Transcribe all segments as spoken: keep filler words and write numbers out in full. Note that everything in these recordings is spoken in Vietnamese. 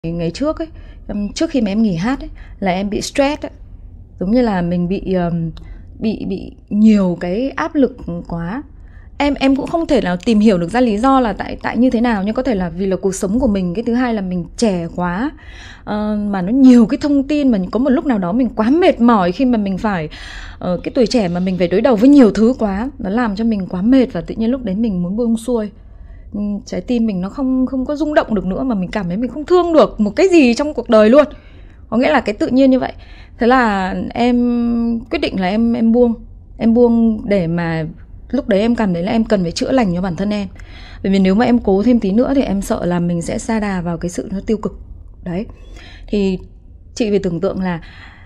Ngày trước ấy, trước khi mà em nghỉ hát ấy, là em bị stress ấy. Giống như là mình bị um, bị bị nhiều cái áp lực quá. Em em cũng không thể nào tìm hiểu được ra lý do là tại tại như thế nào, nhưng có thể là vì là cuộc sống của mình, cái thứ hai là mình trẻ quá, uh, mà nó nhiều cái thông tin, mà có một lúc nào đó mình quá mệt mỏi khi mà mình phải uh, cái tuổi trẻ mà mình phải đối đầu với nhiều thứ quá, nó làm cho mình quá mệt và tự nhiên lúc đấy mình muốn buông xuôi. Trái tim mình nó không không có rung động được nữa, mà mình cảm thấy mình không thương được một cái gì trong cuộc đời luôn. Có nghĩa là cái tự nhiên như vậy. Thế là em quyết định là em em buông. Em buông để mà lúc đấy em cảm thấy là em cần phải chữa lành cho bản thân em. Bởi vì nếu mà em cố thêm tí nữa thì em sợ là mình sẽ sa đà vào cái sự nó tiêu cực. Đấy. Thì chị phải tưởng tượng là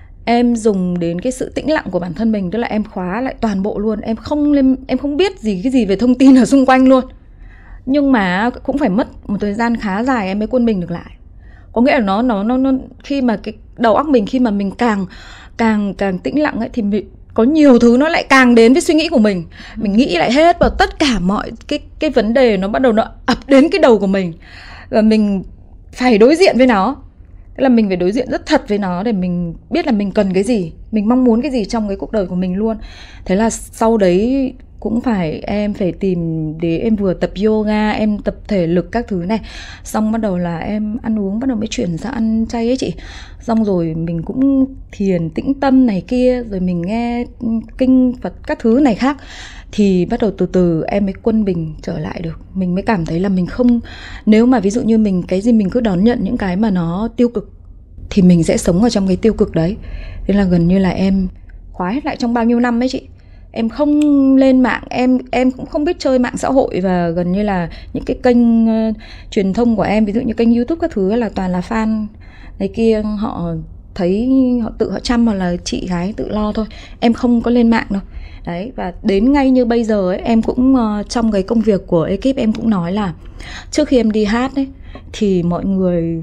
em dùng đến cái sự tĩnh lặng của bản thân mình, tức là em khóa lại toàn bộ luôn. Em không lên, em không biết gì cái gì về thông tin ở xung quanh luôn. Nhưng mà cũng phải mất một thời gian khá dài em mới quân bình được lại. Có nghĩa là nó nó nó, nó khi mà cái đầu óc mình, khi mà mình càng càng càng tĩnh lặng ấy, thì mình, có nhiều thứ nó lại càng đến với suy nghĩ của mình. Mình nghĩ lại hết vào tất cả mọi cái cái vấn đề, nó bắt đầu nó ập đến cái đầu của mình và mình phải đối diện với nó. Tức là mình phải đối diện rất thật với nó để mình biết là mình cần cái gì, mình mong muốn cái gì trong cái cuộc đời của mình luôn. Thế là sau đấy cũng phải em phải tìm để em vừa tập yoga, em tập thể lực các thứ này, xong bắt đầu là em ăn uống, bắt đầu mới chuyển sang ăn chay ấy chị. Xong rồi mình cũng thiền tĩnh tâm này kia, rồi mình nghe kinh Phật các thứ này khác, thì bắt đầu từ từ em mới quân bình trở lại được. Mình mới cảm thấy là mình không, nếu mà ví dụ như mình cái gì mình cứ đón nhận những cái mà nó tiêu cực thì mình sẽ sống ở trong cái tiêu cực đấy. Thế là gần như là em khóa hết lại trong bao nhiêu năm ấy chị. Em không lên mạng, em em cũng không biết chơi mạng xã hội, và gần như là những cái kênh uh, truyền thông của em, ví dụ như kênh YouTube các thứ là toàn là fan này kia, họ thấy họ tự họ chăm, hoặc là chị gái tự lo thôi. Em không có lên mạng đâu. Đấy, và đến ngay như bây giờ ấy, em cũng uh, trong cái công việc của ekip em cũng nói là trước khi em đi hát ấy thì mọi người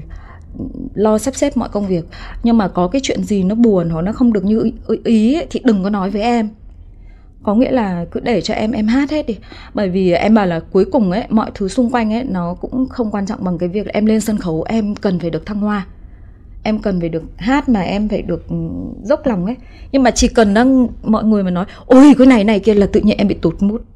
lo sắp xếp mọi công việc, nhưng mà có cái chuyện gì nó buồn hoặc nó không được như ý ấy, thì đừng có nói với em. Có nghĩa là cứ để cho em em hát hết đi. Bởi vì em bảo là cuối cùng ấy, mọi thứ xung quanh ấy nó cũng không quan trọng bằng cái việc là em lên sân khấu em cần phải được thăng hoa, em cần phải được hát mà em phải được dốc lòng ấy. Nhưng mà chỉ cần đang mọi người mà nói ôi cái này này kia là tự nhiên em bị tụt mood.